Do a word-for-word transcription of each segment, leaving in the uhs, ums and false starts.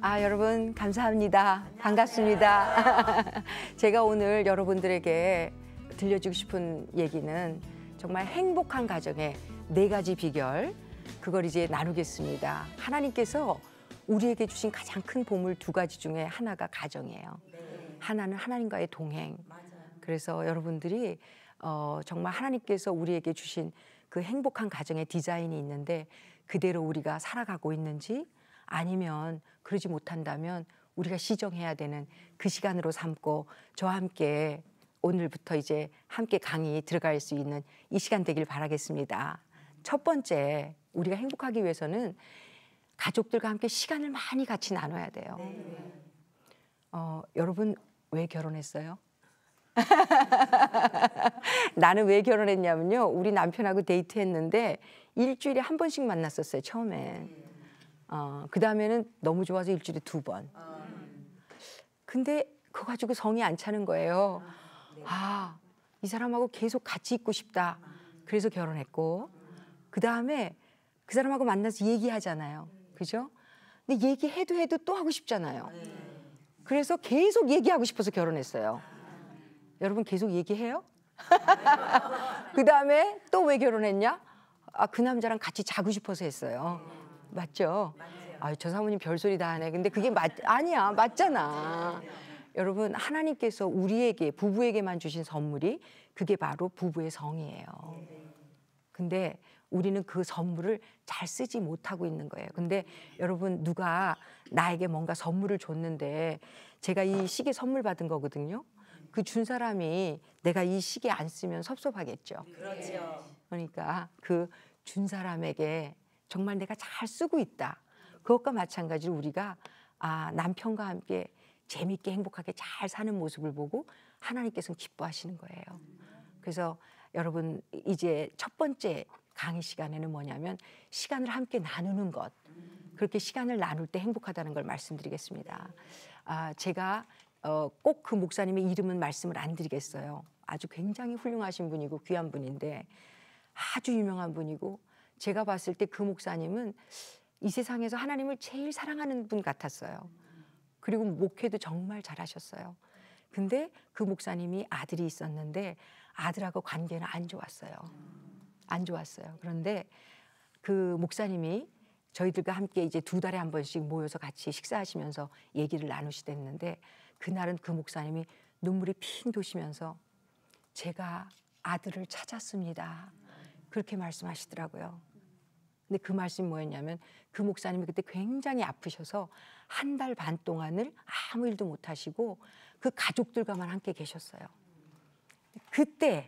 아, 여러분 감사합니다. 반갑습니다. 제가 오늘 여러분들에게 들려주고 싶은 얘기는 정말 행복한 가정의 네 가지 비결, 그걸 이제 나누겠습니다. 하나님께서 우리에게 주신 가장 큰 보물 두 가지 중에 하나가 가정이에요. 네. 하나는 하나님과의 동행. 맞아요. 그래서 여러분들이 어, 정말 하나님께서 우리에게 주신 그 행복한 가정의 디자인이 있는데 그대로 우리가 살아가고 있는지, 아니면 그러지 못한다면 우리가 시정해야 되는 그 시간으로 삼고, 저와 함께 오늘부터 이제 함께 강의 들어갈 수 있는 이 시간 되길 바라겠습니다. 첫 번째, 우리가 행복하기 위해서는 가족들과 함께 시간을 많이 같이 나눠야 돼요. 네. 어, 여러분 왜 결혼했어요? 나는 왜 결혼했냐면요, 우리 남편하고 데이트했는데 일주일에 한 번씩 만났었어요, 처음엔. 어, 그 다음에는 너무 좋아서 일주일에 두 번. 근데 그거 가지고 성이 안 차는 거예요. 아, 이 사람하고 계속 같이 있고 싶다. 그래서 결혼했고, 그 다음에 그 사람하고 만나서 얘기하잖아요. 그죠? 근데 얘기해도 해도 또 하고 싶잖아요. 그래서 계속 얘기하고 싶어서 결혼했어요. 여러분 계속 얘기해요? 그 다음에 또 왜 결혼했냐? 아, 그 남자랑 같이 자고 싶어서 했어요. 맞죠? 아, 저 사모님 별소리 다 하네. 근데 그게 맞, 아니야. 맞잖아. 여러분, 하나님께서 우리에게, 부부에게만 주신 선물이 그게 바로 부부의 성이에요. 근데 우리는 그 선물을 잘 쓰지 못하고 있는 거예요. 근데 여러분, 누가 나에게 뭔가 선물을 줬는데, 제가 이 시계 선물 받은 거거든요. 그 준 사람이 내가 이 시계 안 쓰면 섭섭하겠죠. 그렇죠. 그러니까 그 준 사람에게 정말 내가 잘 쓰고 있다. 그것과 마찬가지로 우리가 아, 남편과 함께 재밌게 행복하게 잘 사는 모습을 보고 하나님께서는 기뻐하시는 거예요. 그래서 여러분, 이제 첫 번째 강의 시간에는 뭐냐면 시간을 함께 나누는 것. 그렇게 시간을 나눌 때 행복하다는 걸 말씀드리겠습니다. 아, 제가 어, 꼭 그 목사님의 이름은 말씀을 안 드리겠어요. 아주 굉장히 훌륭하신 분이고 귀한 분인데, 아주 유명한 분이고, 제가 봤을 때 그 목사님은 이 세상에서 하나님을 제일 사랑하는 분 같았어요. 그리고 목회도 정말 잘하셨어요. 근데 그 목사님이 아들이 있었는데 아들하고 관계는 안 좋았어요. 안 좋았어요. 그런데 그 목사님이 저희들과 함께 이제 두 달에 한 번씩 모여서 같이 식사하시면서 얘기를 나누시댔는데, 그날은 그 목사님이 눈물이 핑 도시면서 제가 아들을 찾았습니다. 그렇게 말씀하시더라고요. 근데 그 말씀이 뭐였냐면, 그 목사님이 그때 굉장히 아프셔서 한 달 반 동안을 아무 일도 못 하시고 그 가족들과만 함께 계셨어요. 그때,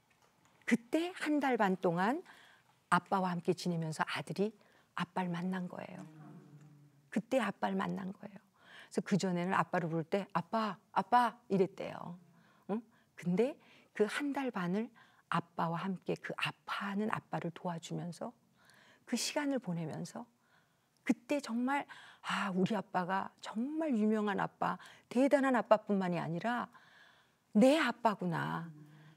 그때 한 달 반 동안 아빠와 함께 지내면서 아들이 아빠를 만난 거예요. 그때 아빠를 만난 거예요. 그래서 그전에는 아빠를 부를 때 아빠, 아빠 이랬대요. 응? 근데 그 한 달 반을 아빠와 함께 그 아파하는 아빠를 도와주면서 그 시간을 보내면서, 그때 정말 아, 우리 아빠가 정말 유명한 아빠, 대단한 아빠뿐만이 아니라 내 아빠구나.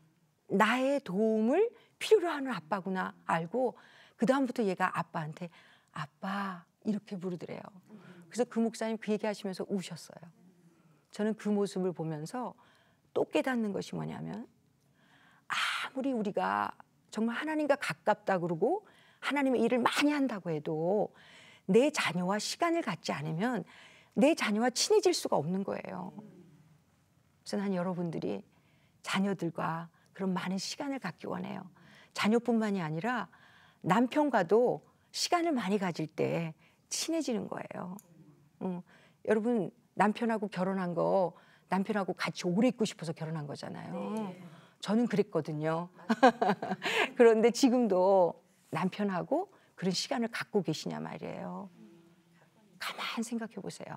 나의 도움을 필요로 하는 아빠구나 알고, 그 다음부터 얘가 아빠한테 아빠 이렇게 부르더래요. 그래서 그 목사님 그 얘기하시면서 우셨어요. 저는 그 모습을 보면서 또 깨닫는 것이 뭐냐면, 아무리 우리가 정말 하나님과 가깝다 그러고 하나님의 일을 많이 한다고 해도 내 자녀와 시간을 갖지 않으면 내 자녀와 친해질 수가 없는 거예요. 그래서 난 여러분들이 자녀들과 그런 많은 시간을 갖기 원해요. 자녀뿐만이 아니라 남편과도 시간을 많이 가질 때 친해지는 거예요. 음, 여러분, 남편하고 결혼한 거 남편하고 같이 오래 있고 싶어서 결혼한 거잖아요. 네. 저는 그랬거든요. 그런데 지금도 남편하고 그런 시간을 갖고 계시냐 말이에요. 가만 생각해 보세요.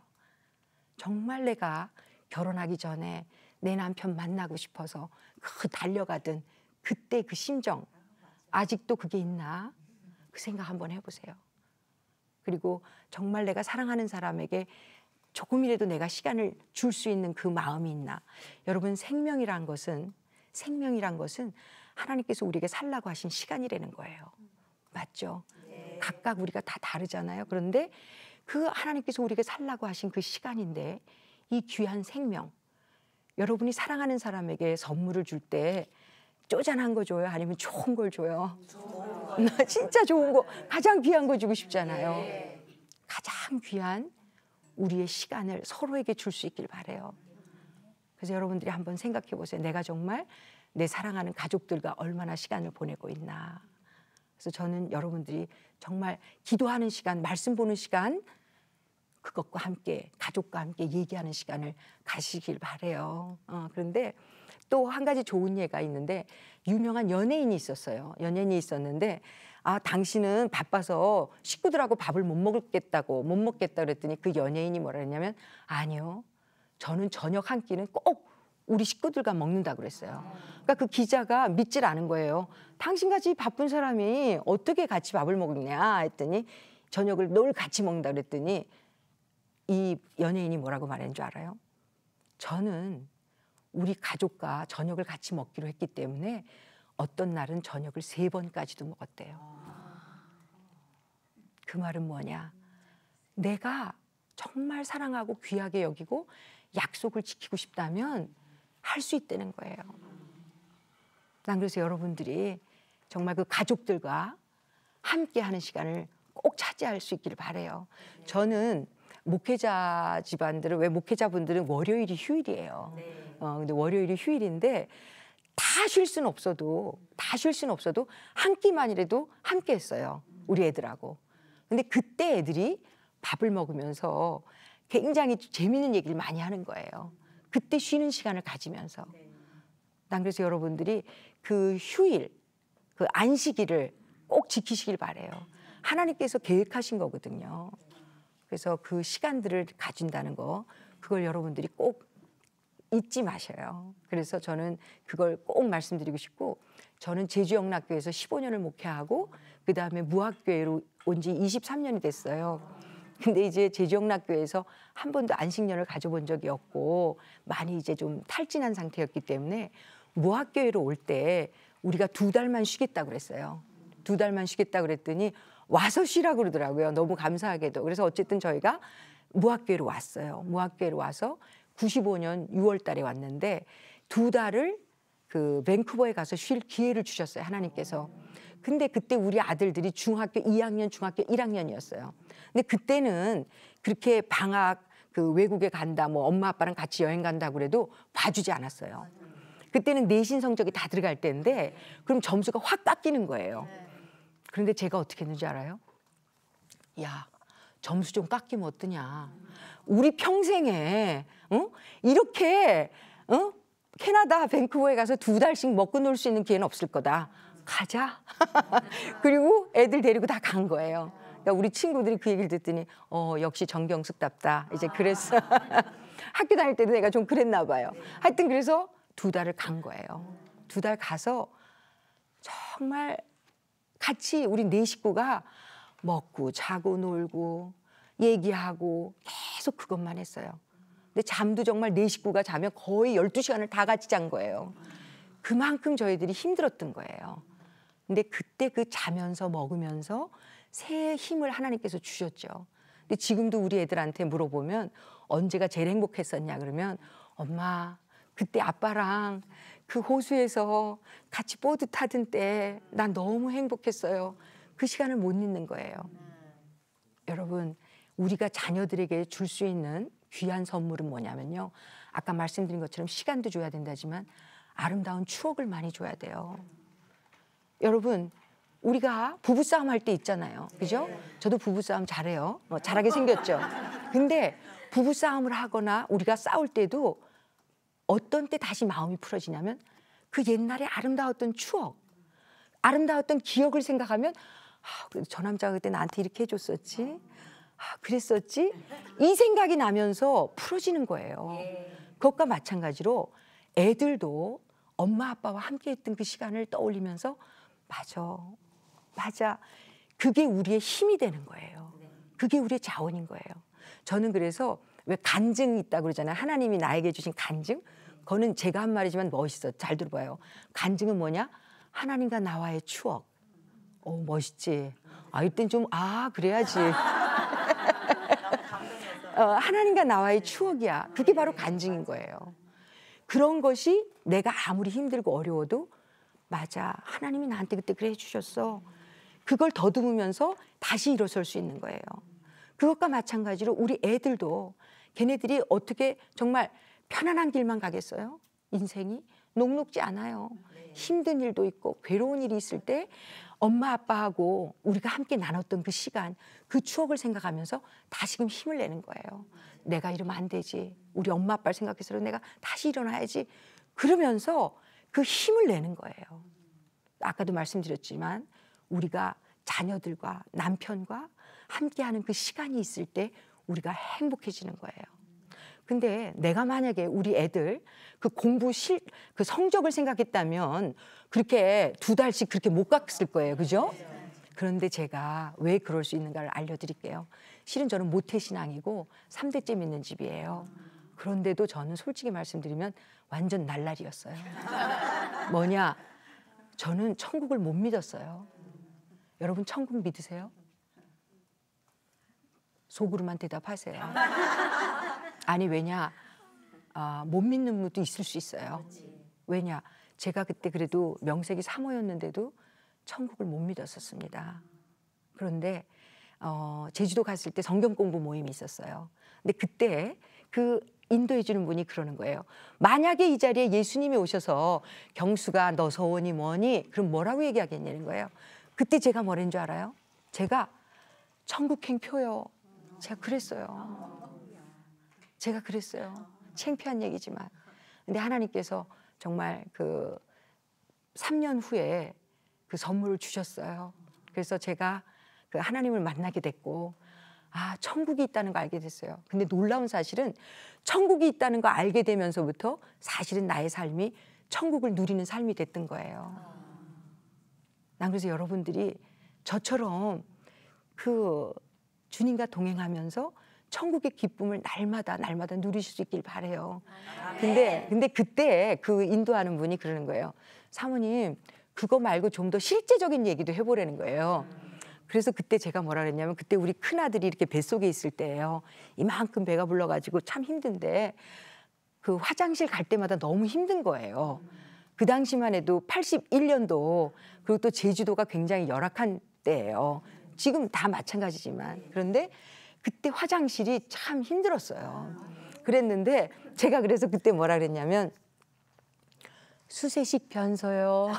정말 내가 결혼하기 전에 내 남편 만나고 싶어서 그 달려가던 그때 그 심정, 아직도 그게 있나? 그 생각 한번 해보세요. 그리고 정말 내가 사랑하는 사람에게 조금이라도 내가 시간을 줄 수 있는 그 마음이 있나? 여러분, 생명이란 것은 생명이란 것은 하나님께서 우리에게 살라고 하신 시간이라는 거예요. 맞죠? 네. 각각 우리가 다 다르잖아요. 그런데 그 하나님께서 우리에게 살라고 하신 그 시간인데 이 귀한 생명, 여러분이 사랑하는 사람에게 선물을 줄 때 쪼잔한 거 줘요? 아니면 좋은 걸 줘요? 나 진짜 좋은 거, 가장 귀한 거 주고 싶잖아요. 가장 귀한 우리의 시간을 서로에게 줄 수 있길 바라요. 그래서 여러분들이 한번 생각해 보세요. 내가 정말 내 사랑하는 가족들과 얼마나 시간을 보내고 있나. 그래서 저는 여러분들이 정말 기도하는 시간, 말씀 보는 시간, 그것과 함께 가족과 함께 얘기하는 시간을 가시길 바라요. 어, 그런데 또 한 가지 좋은 예가 있는데, 유명한 연예인이 있었어요. 연예인이 있었는데 아 당신은 바빠서 식구들하고 밥을 못 먹겠다고 못 먹겠다 그랬더니 그 연예인이 뭐라 했냐면, 아니요, 저는 저녁 한 끼는 꼭 우리 식구들과 먹는다 그랬어요. 그러니까 그 기자가 믿질 않은 거예요. 당신같이 바쁜 사람이 어떻게 같이 밥을 먹냐 했더니, 저녁을 늘 같이 먹는다 그랬더니 이 연예인이 뭐라고 말한 줄 알아요? 저는 우리 가족과 저녁을 같이 먹기로 했기 때문에 어떤 날은 저녁을 세 번까지도 먹었대요. 그 말은 뭐냐? 내가 정말 사랑하고 귀하게 여기고 약속을 지키고 싶다면 할 수 있다는 거예요. 난 그래서 여러분들이 정말 그 가족들과 함께 하는 시간을 꼭 차지할 수 있기를 바라요. 저는 목회자 집안들은, 왜 목회자분들은 월요일이 휴일이에요. 어, 근데 월요일이 휴일인데 다 쉴 수는 없어도 다 쉴 수는 없어도 한 끼만이라도 함께 했어요. 우리 애들하고. 근데 그때 애들이 밥을 먹으면서 굉장히 재미있는 얘기를 많이 하는 거예요. 그때 쉬는 시간을 가지면서. 난 그래서 여러분들이 그 휴일, 그 안식일을 꼭 지키시길 바라요. 하나님께서 계획하신 거거든요. 그래서 그 시간들을 가진다는 거, 그걸 여러분들이 꼭 잊지 마셔요. 그래서 저는 그걸 꼭 말씀드리고 싶고, 저는 제주영락교회에서 십오 년을 목회하고 그 다음에 무학교회로 온 지 이십삼 년이 됐어요. 근데 이제 제주영락교회에서 한 번도 안식년을 가져본 적이 없고 많이 이제 좀 탈진한 상태였기 때문에 무학교회로 올 때 우리가 두 달만 쉬겠다고 그랬어요. 두 달만 쉬겠다고 그랬더니 와서 쉬라고 그러더라고요. 너무 감사하게도. 그래서 어쨌든 저희가 무학교회로 왔어요. 무학교회로 와서 구십오 년 유월 달에 왔는데 두 달을 그 밴쿠버에 가서 쉴 기회를 주셨어요, 하나님께서. 근데 그때 우리 아들들이 중학교 이 학년, 중학교 일 학년이었어요. 근데 그때는 그렇게 방학 그 외국에 간다, 뭐 엄마 아빠랑 같이 여행 간다고 그래도 봐주지 않았어요. 그때는 내신 성적이 다 들어갈 때인데 그럼 점수가 확 깎이는 거예요. 그런데 제가 어떻게 했는지 알아요? 야, 점수 좀 깎이면 어떠냐. 우리 평생에 어? 이렇게 어? 캐나다 밴쿠버에 가서 두 달씩 먹고 놀 수 있는 기회는 없을 거다. 가자. 그리고 애들 데리고 다 간 거예요. 그러니까 우리 친구들이 그 얘기를 듣더니 어 역시 정경숙답다. 이제 그랬어. 학교 다닐 때도 내가 좀 그랬나 봐요. 하여튼 그래서 두 달을 간 거예요. 두 달 가서 정말 같이 우리 네 식구가 먹고 자고 놀고 얘기하고 계속 그것만 했어요. 근데 잠도 정말 네 식구가 자면 거의 열두 시간을 다 같이 잔 거예요. 그만큼 저희들이 힘들었던 거예요. 근데 그때 그 자면서 먹으면서 새 힘을 하나님께서 주셨죠. 근데 지금도 우리 애들한테 물어보면 언제가 제일 행복했었냐 그러면, 엄마 그때 아빠랑 그 호수에서 같이 보드 타던 때 난 너무 행복했어요. 그 시간을 못 잊는 거예요. 여러분, 우리가 자녀들에게 줄 수 있는 귀한 선물은 뭐냐면요, 아까 말씀드린 것처럼 시간도 줘야 된다지만 아름다운 추억을 많이 줘야 돼요. 여러분, 우리가 부부싸움 할 때 있잖아요. 그죠? 저도 부부싸움 잘해요. 뭐 잘하게 생겼죠. 근데 부부싸움을 하거나 우리가 싸울 때도 어떤 때 다시 마음이 풀어지냐면 그 옛날에 아름다웠던 추억, 아름다웠던 기억을 생각하면, 아, 그래도 저 남자가 그때 나한테 이렇게 해줬었지, 아, 그랬었지, 이 생각이 나면서 풀어지는 거예요. 그것과 마찬가지로 애들도 엄마 아빠와 함께 했던 그 시간을 떠올리면서 맞아, 맞아, 그게 우리의 힘이 되는 거예요. 그게 우리의 자원인 거예요. 저는 그래서 왜 간증이 있다고 그러잖아요. 하나님이 나에게 주신 간증. 그거는 제가 한 말이지만 멋있어. 잘 들어봐요. 간증은 뭐냐? 하나님과 나와의 추억. 오, 멋있지. 아, 이땐 좀, 아, 그래야지. 어, 하나님과 나와의 추억이야. 그게 바로 간증인 거예요. 그런 것이 내가 아무리 힘들고 어려워도 맞아, 하나님이 나한테 그때 그래 해주셨어. 그걸 더듬으면서 다시 일어설 수 있는 거예요. 그것과 마찬가지로 우리 애들도 걔네들이 어떻게 정말 편안한 길만 가겠어요? 인생이 녹록지 않아요. 힘든 일도 있고 괴로운 일이 있을 때 엄마 아빠하고 우리가 함께 나눴던 그 시간, 그 추억을 생각하면서 다시금 힘을 내는 거예요. 내가 이러면 안 되지. 우리 엄마 아빠를 생각해서 내가 다시 일어나야지. 그러면서 그 힘을 내는 거예요. 아까도 말씀드렸지만 우리가 자녀들과 남편과 함께하는 그 시간이 있을 때 우리가 행복해지는 거예요. 근데 내가 만약에 우리 애들 그 공부 실, 그 성적을 생각했다면 그렇게 두 달씩 그렇게 못 갔을 거예요. 그죠? 그런데 제가 왜 그럴 수 있는가를 알려드릴게요. 실은 저는 모태신앙이고 삼 대째 믿는 집이에요. 그런데도 저는 솔직히 말씀드리면 완전 날라리였어요. 뭐냐? 저는 천국을 못 믿었어요. 여러분 천국 믿으세요? 속으로만 대답하세요. 아니 왜냐? 아, 못 믿는 분도 있을 수 있어요. 왜냐? 제가 그때 그래도 명색이 사모였는데도 천국을 못 믿었었습니다. 그런데 어, 제주도 갔을 때 성경 공부 모임이 있었어요. 근데 그때 그 인도해 주는 분이 그러는 거예요. 만약에 이 자리에 예수님이 오셔서 경수가 너 서원이 뭐니? 그럼 뭐라고 얘기하겠냐는 거예요. 그때 제가 뭐라는 줄 알아요? 제가 천국행 표요. 제가 그랬어요. 제가 그랬어요. 창피한 얘기지만. 근데 하나님께서 정말 그 삼 년 후에 그 선물을 주셨어요. 그래서 제가 그 하나님을 만나게 됐고, 아, 천국이 있다는 거 알게 됐어요. 근데 놀라운 사실은 천국이 있다는 거 알게 되면서부터 사실은 나의 삶이 천국을 누리는 삶이 됐던 거예요. 난 그래서 여러분들이 저처럼 그 주님과 동행하면서 천국의 기쁨을 날마다 날마다 누리실 수 있길 바래요. 근데 근데 그때 그 인도하는 분이 그러는 거예요. 사모님, 그거 말고 좀 더 실제적인 얘기도 해보라는 거예요. 그래서 그때 제가 뭐라 그랬냐면, 그때 우리 큰아들이 이렇게 뱃속에 있을 때예요. 이만큼 배가 불러가지고 참 힘든데 그 화장실 갈 때마다 너무 힘든 거예요. 그 당시만 해도 팔십일 년도, 그리고 또 제주도가 굉장히 열악한 때예요. 지금 다 마찬가지지만. 그런데 그때 화장실이 참 힘들었어요. 그랬는데 제가 그래서 그때 뭐라 그랬냐면, 수세식 변소요.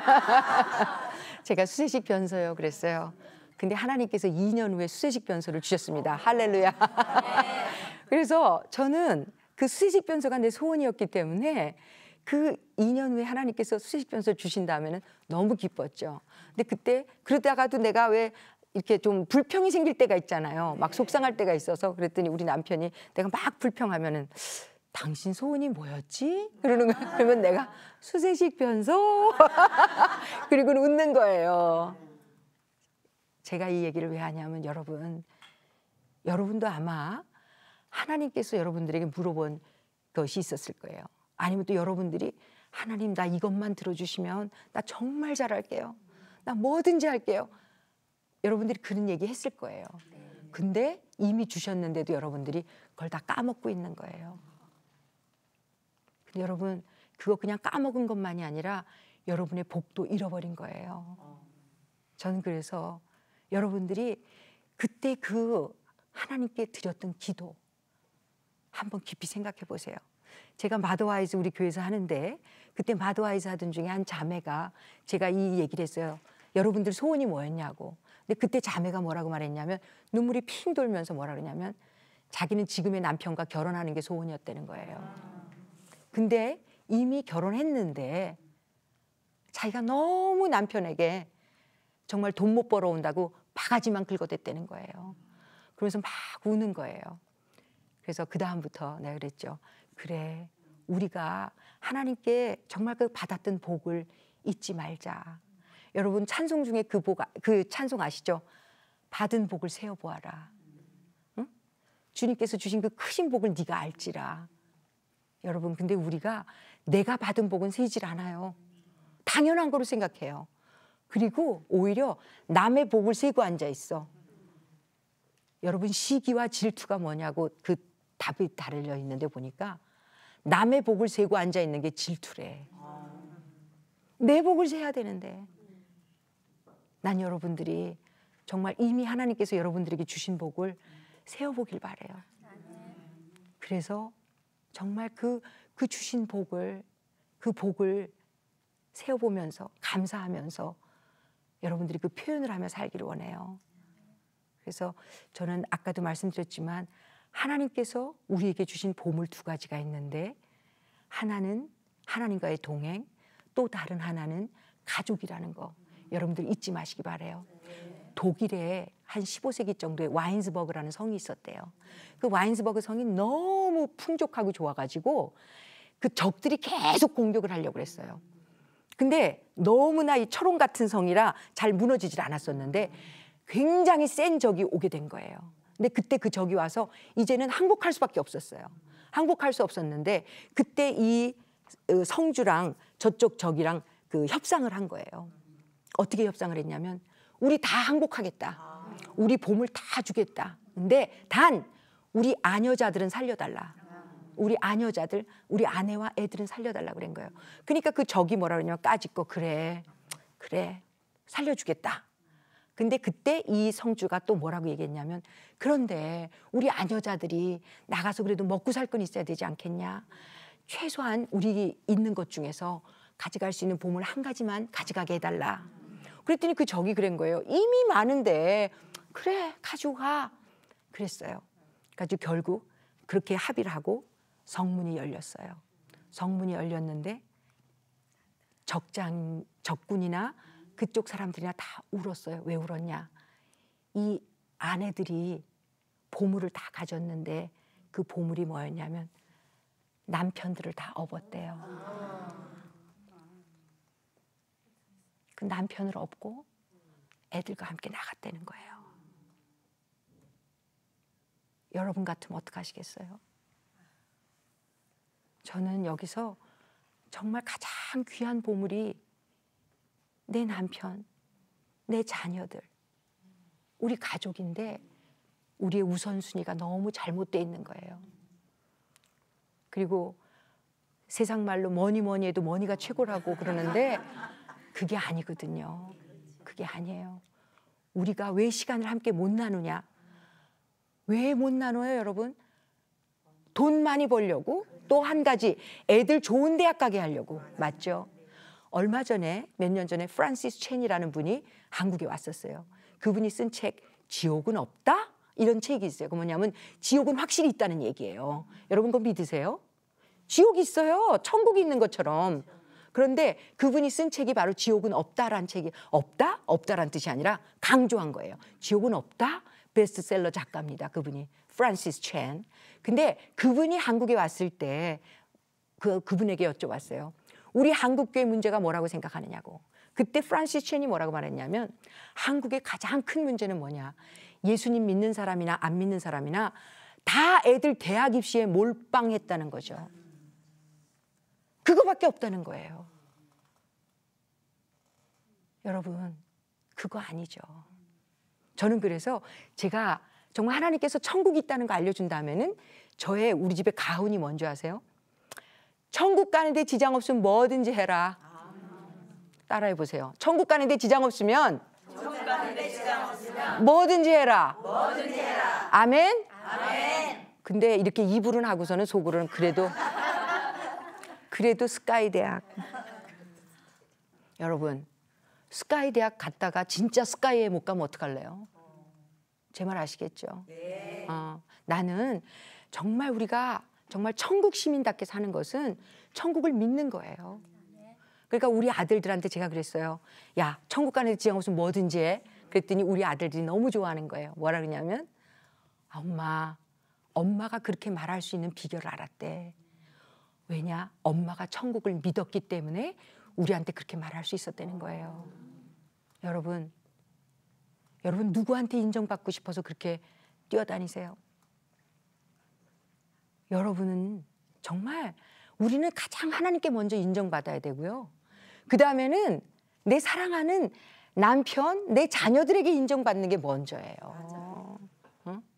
제가 수세식 변소요 그랬어요. 근데 하나님께서 이 년 후에 수세식 변소를 주셨습니다. 할렐루야. 그래서 저는 그 수세식 변소가 내 소원이었기 때문에 그 이 년 후에 하나님께서 수세식 변소를 주신다면 너무 기뻤죠. 근데 그때 그러다가도 내가 왜 이렇게 좀 불평이 생길 때가 있잖아요. 막 속상할 때가 있어서 그랬더니 우리 남편이 내가 막 불평하면은 당신 소원이 뭐였지? 그러는 거야. 그러면 내가 수세식 변소. 그리고는 웃는 거예요. 제가 이 얘기를 왜 하냐면, 여러분, 여러분도 아마 하나님께서 여러분들에게 물어본 것이 있었을 거예요. 아니면 또 여러분들이 하나님, 나 이것만 들어주시면 나 정말 잘할게요. 나 뭐든지 할게요. 여러분들이 그런 얘기 했을 거예요. 근데 이미 주셨는데도 여러분들이 그걸 다 까먹고 있는 거예요. 근데 여러분, 그거 그냥 까먹은 것만이 아니라 여러분의 복도 잃어버린 거예요. 저는 그래서 여러분들이 그때 그 하나님께 드렸던 기도 한번 깊이 생각해 보세요. 제가 마더와이즈 우리 교회에서 하는데, 그때 마더와이즈 하던 중에 한 자매가 제가 이 얘기를 했어요. 여러분들 소원이 뭐였냐고. 근데 그때 자매가 뭐라고 말했냐면, 눈물이 핑 돌면서 뭐라 그러냐면, 자기는 지금의 남편과 결혼하는 게 소원이었다는 거예요. 근데 이미 결혼했는데 자기가 너무 남편에게 정말 돈 못 벌어온다고 바가지만 긁어댔다는 거예요. 그러면서 막 우는 거예요. 그래서 그 다음부터 내가 그랬죠. 그래, 우리가 하나님께 정말 그 받았던 복을 잊지 말자. 여러분, 찬송 중에 그 복, 그 찬송 아시죠? 받은 복을 세어보아라. 응? 주님께서 주신 그 크신 복을 네가 알지라. 여러분, 근데 우리가 내가 받은 복은 세질 않아요. 당연한 거로 생각해요. 그리고 오히려 남의 복을 세고 앉아 있어. 여러분 시기와 질투가 뭐냐고 그 답이 달려 있는데 보니까 남의 복을 세고 앉아 있는 게 질투래. 내 복을 세야 되는데. 난 여러분들이 정말 이미 하나님께서 여러분들에게 주신 복을 세어보길 바래요. 그래서 정말 그, 그 주신 복을 그 복을 세어보면서 감사하면서 여러분들이 그 표현을 하며 살기를 원해요. 그래서 저는 아까도 말씀드렸지만 하나님께서 우리에게 주신 보물 두 가지가 있는데 하나는 하나님과의 동행, 또 다른 하나는 가족이라는 거 여러분들 잊지 마시기 바래요. 독일에 한 십오 세기 정도에 와인스버그라는 성이 있었대요. 그 와인스버그 성이 너무 풍족하고 좋아가지고 그 적들이 계속 공격을 하려고 그랬어요. 근데 너무나 이 철옹 같은 성이라 잘 무너지질 않았었는데 굉장히 센 적이 오게 된 거예요. 근데 그때 그 적이 와서 이제는 항복할 수밖에 없었어요. 항복할 수 없었는데 그때 이 성주랑 저쪽 적이랑 그 협상을 한 거예요. 어떻게 협상을 했냐면 우리 다 항복하겠다. 우리 보물 다 주겠다. 근데 단 우리 아녀자들은 살려달라. 우리 아녀자들, 우리 아내와 애들은 살려달라 그런 거예요. 그러니까 그 적이 뭐라 그러냐면 까짓거 그래, 그래, 살려주겠다. 근데 그때 이 성주가 또 뭐라고 얘기했냐면 그런데 우리 아녀자들이 나가서 그래도 먹고 살 건 있어야 되지 않겠냐. 최소한 우리 있는 것 중에서 가져갈 수 있는 보물 한 가지만 가져가게 해달라. 그랬더니 그 적이 그런 거예요. 이미 많은데 그래 가져가 그랬어요. 그래서 결국 그렇게 합의를 하고 성문이 열렸어요. 성문이 열렸는데 적장, 적군이나 그쪽 사람들이나 다 울었어요. 왜 울었냐? 이 아내들이 보물을 다 가졌는데 그 보물이 뭐였냐면 남편들을 다 업었대요. 그 남편을 업고 애들과 함께 나갔다는 거예요. 여러분 같으면 어떡하시겠어요? 저는 여기서 정말 가장 귀한 보물이 내 남편, 내 자녀들, 우리 가족인데 우리의 우선순위가 너무 잘못되어 있는 거예요. 그리고 세상 말로 뭐니 뭐니 해도 뭐니가 최고라고 그러는데 그게 아니거든요. 그게 아니에요. 우리가 왜 시간을 함께 못 나누냐? 왜 못 나눠요, 여러분? 돈 많이 벌려고, 또 한 가지 애들 좋은 대학 가게 하려고. 맞죠? 얼마 전에 몇 년 전에 프란시스 첸이라는 분이 한국에 왔었어요. 그분이 쓴 책 지옥은 없다? 이런 책이 있어요. 그 뭐냐면 지옥은 확실히 있다는 얘기예요. 여러분 그거 믿으세요? 지옥이 있어요. 천국이 있는 것처럼. 그런데 그분이 쓴 책이 바로 지옥은 없다라는 책이 없다? 없다라는 뜻이 아니라 강조한 거예요. 지옥은 없다? 베스트셀러 작가입니다. 그분이 프란시스 첸. 근데 그분이 한국에 왔을 때 그, 그분에게 여쭤봤어요. 우리 한국교회 문제가 뭐라고 생각하느냐고. 그때 프란시스 첸이 뭐라고 말했냐면 한국의 가장 큰 문제는 뭐냐. 예수님 믿는 사람이나 안 믿는 사람이나 다 애들 대학 입시에 몰빵했다는 거죠. 그거밖에 없다는 거예요. 여러분 그거 아니죠. 저는 그래서 제가 정말 하나님께서 천국이 있다는 거 알려준다면은 저의 우리 집에 가훈이 뭔지 아세요? 천국 가는데 지장 없으면 뭐든지 해라. 따라해 보세요. 천국 가는데 지장 없으면, 천국 가는데 지장 없으면 뭐든지 해라. 뭐든지 해라. 아멘? 아멘. 근데 이렇게 입으로는 하고서는 속으로는 그래도 그래도 스카이 대학. 여러분 스카이 대학 갔다가 진짜 스카이에 못 가면 어떡할래요? 제 말 아시겠죠? 네. 어, 나는 정말 우리가 정말 천국 시민답게 사는 것은 천국을 믿는 거예요. 그러니까 우리 아들들한테 제가 그랬어요. 야, 천국 가는 데 지장 없으면 뭐든지 해. 그랬더니 우리 아들들이 너무 좋아하는 거예요. 뭐라 그러냐면 아, 엄마, 엄마가 그렇게 말할 수 있는 비결을 알았대. 왜냐? 엄마가 천국을 믿었기 때문에 우리한테 그렇게 말할 수 있었다는 거예요. 여러분, 여러분 누구한테 인정받고 싶어서 그렇게 뛰어다니세요? 여러분은 정말 우리는 가장 하나님께 먼저 인정받아야 되고요. 그 다음에는 내 사랑하는 남편, 내 자녀들에게 인정받는 게 먼저예요. 어?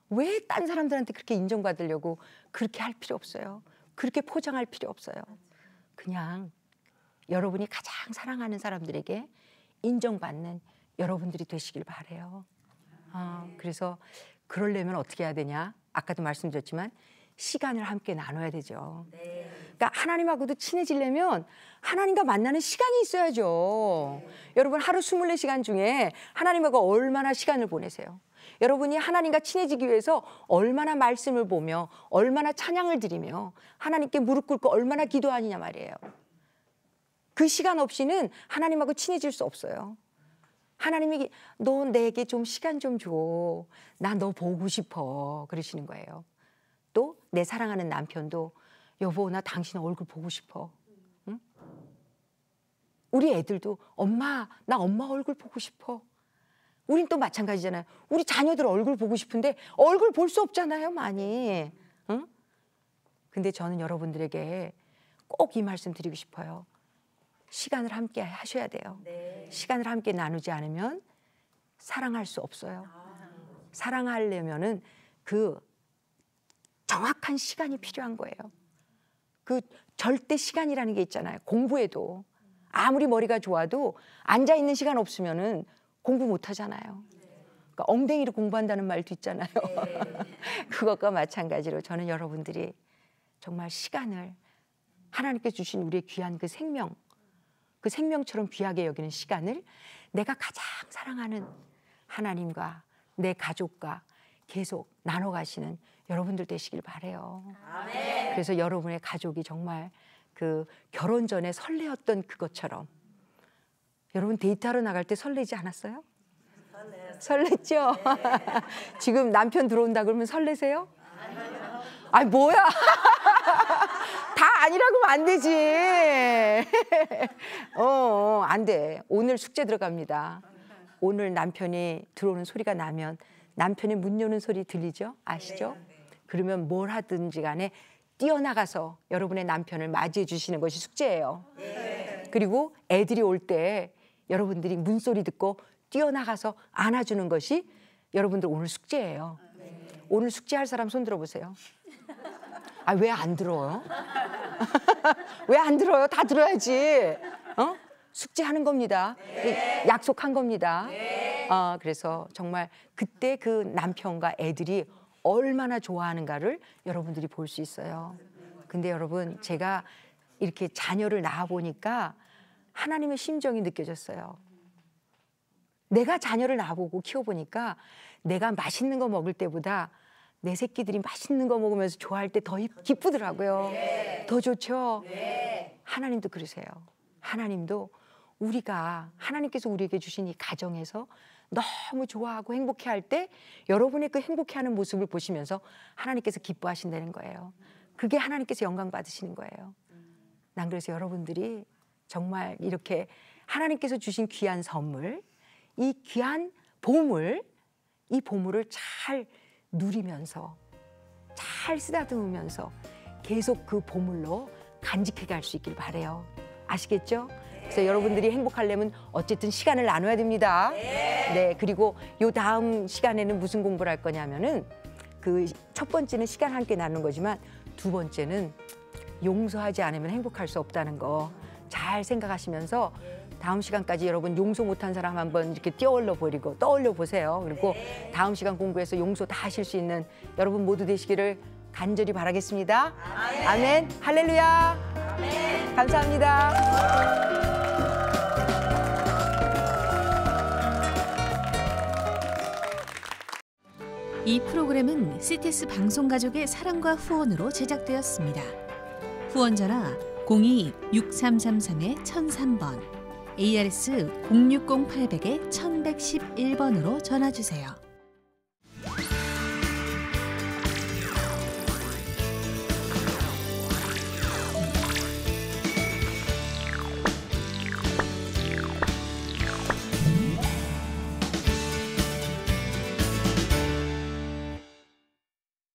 왜 딴 사람들한테 그렇게 인정받으려고 그렇게 할 필요 없어요. 그렇게 포장할 필요 없어요. 그냥 여러분이 가장 사랑하는 사람들에게 인정받는 여러분들이 되시길 바라요. 어, 그래서 그러려면 어떻게 해야 되냐? 아까도 말씀드렸지만 시간을 함께 나눠야 되죠. 그러니까 하나님하고도 친해지려면 하나님과 만나는 시간이 있어야죠. 여러분 하루 스물네 시간 중에 하나님하고 얼마나 시간을 보내세요? 여러분이 하나님과 친해지기 위해서 얼마나 말씀을 보며 얼마나 찬양을 드리며 하나님께 무릎 꿇고 얼마나 기도하느냐 말이에요. 그 시간 없이는 하나님하고 친해질 수 없어요. 하나님이 너 내게 좀 시간 좀 줘. 나 너 보고 싶어. 그러시는 거예요. 또 내 사랑하는 남편도 여보 나 당신 얼굴 보고 싶어. 응? 우리 애들도 엄마 나 엄마 얼굴 보고 싶어. 우린 또 마찬가지잖아요. 우리 자녀들 얼굴 보고 싶은데 얼굴 볼 수 없잖아요 많이. 응? 근데 저는 여러분들에게 꼭 이 말씀 드리고 싶어요. 시간을 함께 하셔야 돼요. 네. 시간을 함께 나누지 않으면 사랑할 수 없어요. 아. 사랑하려면은 그 정확한 시간이 필요한 거예요. 그 절대 시간이라는 게 있잖아요. 공부에도 아무리 머리가 좋아도 앉아 있는 시간 없으면은 공부 못 하잖아요. 그러니까 엉덩이로 공부한다는 말도 있잖아요. 네. 그것과 마찬가지로 저는 여러분들이 정말 시간을 하나님께 주신 우리의 귀한 그 생명, 그 생명처럼 귀하게 여기는 시간을 내가 가장 사랑하는 하나님과 내 가족과 계속 나눠 가시는 여러분들 되시길 바라요. 아멘. 그래서 여러분의 가족이 정말 그 결혼 전에 설레었던 그것처럼 여러분 데이트하러 나갈 때 설레지 않았어요? 설렜죠? 네. 지금 남편 들어온다 그러면 설레세요? 아니요. 아니 뭐야? 다 아니라고 하면 안 되지. 어, 어, 안 돼. 오늘 숙제 들어갑니다. 오늘 남편이 들어오는 소리가 나면 남편이 문 여는 소리 들리죠? 아시죠? 그러면 뭘 하든지 간에 뛰어나가서 여러분의 남편을 맞이해 주시는 것이 숙제예요. 그리고 애들이 올 때 여러분들이 문소리 듣고 뛰어나가서 안아주는 것이 여러분들 오늘 숙제예요. 오늘 숙제할 사람 손 들어보세요. 아, 왜 안 들어요? 왜 안 들어요? 다 들어야지. 어? 숙제하는 겁니다. 네. 약속한 겁니다. 네. 어, 그래서 정말 그때 그 남편과 애들이 얼마나 좋아하는가를 여러분들이 볼 수 있어요. 근데 여러분 제가 이렇게 자녀를 낳아 보니까 하나님의 심정이 느껴졌어요. 내가 자녀를 낳아보고 키워보니까 내가 맛있는 거 먹을 때보다 내 새끼들이 맛있는 거 먹으면서 좋아할 때 더 기쁘더라고요. 네. 더 좋죠? 네. 하나님도 그러세요. 하나님도 우리가 하나님께서 우리에게 주신 이 가정에서 너무 좋아하고 행복해할 때 여러분의 그 행복해하는 모습을 보시면서 하나님께서 기뻐하신다는 거예요. 그게 하나님께서 영광 받으시는 거예요. 난 그래서 여러분들이 정말 이렇게 하나님께서 주신 귀한 선물, 이 귀한 보물, 이 보물을 잘 누리면서 잘 쓰다듬으면서 계속 그 보물로 간직해 갈 수 있길 바라요. 아시겠죠? 그래서 여러분들이 행복하려면 어쨌든 시간을 나눠야 됩니다. 네. 그리고 요 다음 시간에는 무슨 공부를 할 거냐면은 그 첫 번째는 시간 함께 나누는 거지만 두 번째는 용서하지 않으면 행복할 수 없다는 거 잘 생각하시면서 다음 시간까지 여러분 용서 못한 사람 한번 이렇게 뛰어올려 버리고 떠올려 보세요. 그리고 다음 시간 공부해서 용서 다 하실 수 있는 여러분 모두 되시기를 간절히 바라겠습니다. 아멘. 아멘. 할렐루야. 아멘. 감사합니다. 이 프로그램은 씨티에스 방송가족의 사랑과 후원으로 제작되었습니다. 후원 전화 공이 육삼삼삼 천삼 번, 에이아르에스 공육공 팔공 공 천백십일 번으로 전화 주세요.